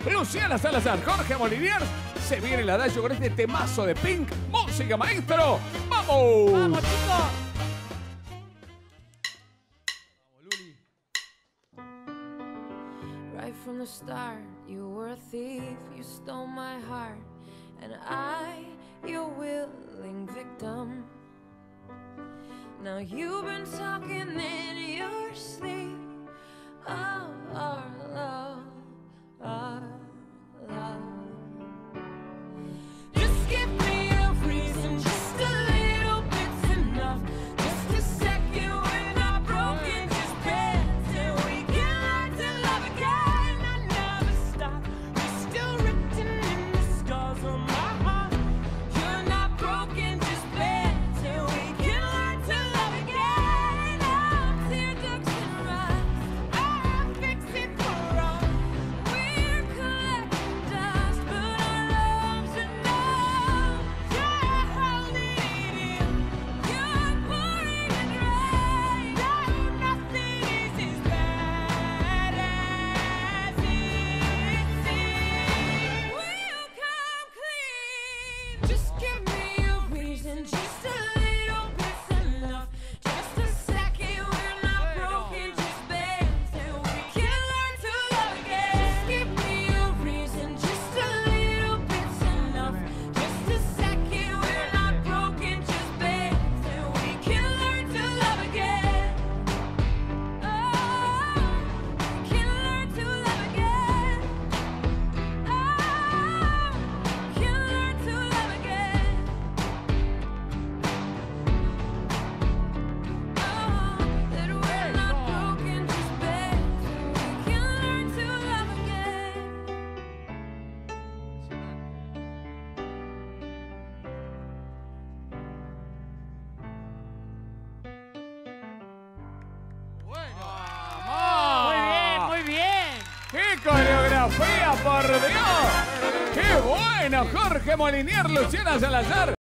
Luciana Salazar, Jorge Moliniers. Se viene la Dayo con este temazo de Pink. Música, maestro. ¡Vamos! ¡Vamos, chicos! Right from the start, you were a thief, you stole my heart, and I, your willing victim. Now you've been talking in your sleep of our love, our love. Just give me a reason, just a little bit's enough. Just a second, we're not broken, just bends, and we can learn to love again. I never stop, you're still written in the scars on my heart. You're not broken, just bends, and we can learn to love again. Now tear ducts and rocks, I'll fix it for us. We're collecting dust, but our love's enough. You're holding it in, you're pouring it rain. No, nothing is as bad as it seems. Will you come clean? Just give me a reason, just a little bit's enough. Just a second, we're not broken, just bends, and we can learn to love again. Just give me a reason, just a little bit's enough. Just a second, we're not broken, just bends, and we can learn to love again. Oh, we can learn to love again. Oh, we can learn to love again. Oh, that we're not broken, just bends, and we can learn to love again. Muy bien, muy bien. ¡Qué coreografía, por Dios! ¡Qué bueno, Jorge Moliniers, Luciana Salazar!